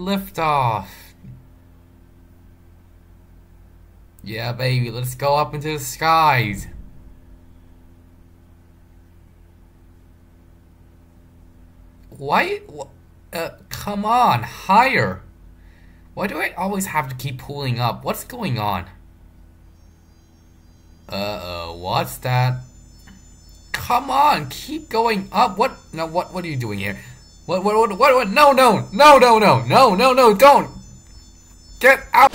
liftoff. Yeah, baby, let's go up into the skies. Why? Come on, higher. Why do I always have to keep pulling up? What's going on? What's that? Come on, keep going up. What? No, what are you doing here? What? No, don't! Get out!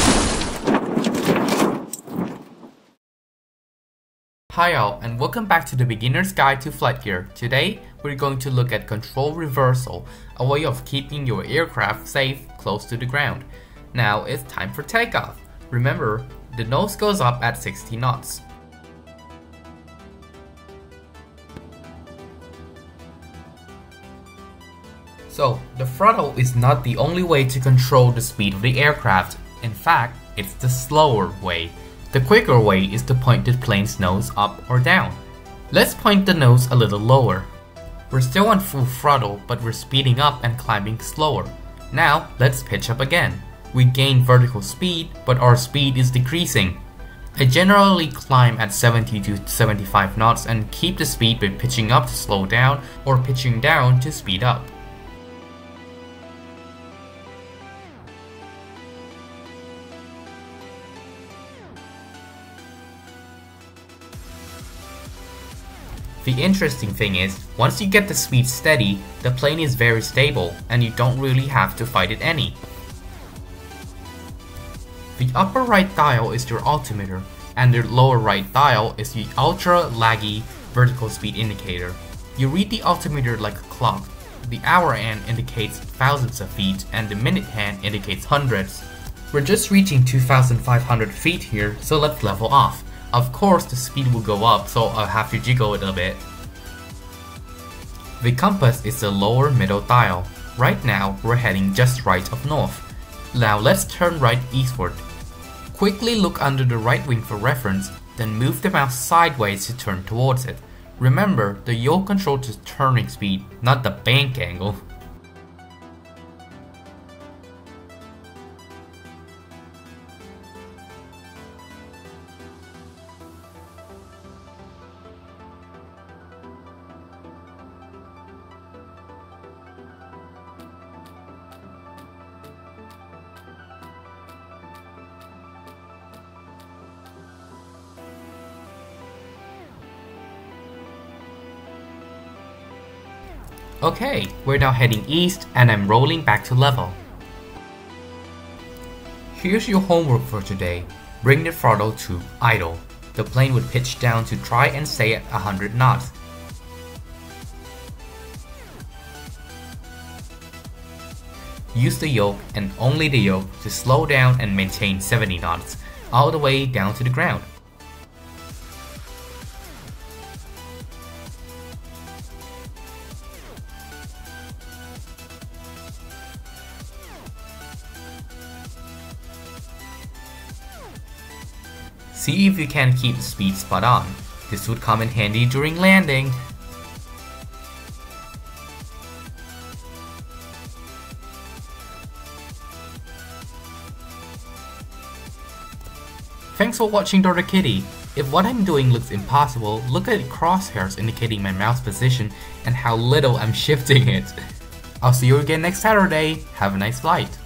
Hi all, and welcome back to the Beginner's Guide to FlightGear. Today, we're going to look at control reversal, a way of keeping your aircraft safe close to the ground. Now, it's time for takeoff. Remember, the nose goes up at 60 knots. So, the throttle is not the only way to control the speed of the aircraft. In fact, it's the slower way. The quicker way is to point the plane's nose up or down. Let's point the nose a little lower. We're still on full throttle, but we're speeding up and climbing slower. Now, let's pitch up again. We gain vertical speed, but our speed is decreasing. I generally climb at 70 to 75 knots and keep the speed by pitching up to slow down or pitching down to speed up. The interesting thing is, once you get the speed steady, the plane is very stable and you don't really have to fight it any. The upper right dial is your altimeter, and the lower right dial is the ultra laggy vertical speed indicator. You read the altimeter like a clock. The hour hand indicates thousands of feet and the minute hand indicates hundreds. We're just reaching 2,500 feet here, so let's level off. Of course, the speed will go up, so I'll have to jiggle it a bit. The compass is the lower middle dial. Right now, we're heading just right of north. Now let's turn right eastward. Quickly look under the right wing for reference, then move the mouse sideways to turn towards it. Remember, the yaw controls the turning speed, not the bank angle. Okay, we're now heading east and I'm rolling back to level. Here's your homework for today. Bring the throttle to idle. The plane would pitch down to try and stay at 100 knots. Use the yoke and only the yoke to slow down and maintain 70 knots, all the way down to the ground. See if you can keep the speed spot on. This would come in handy during landing. Thanks for watching Dr. Kitty. If what I'm doing looks impossible, look at the crosshairs indicating my mouse position and how little I'm shifting it. I'll see you again next Saturday. Have a nice flight.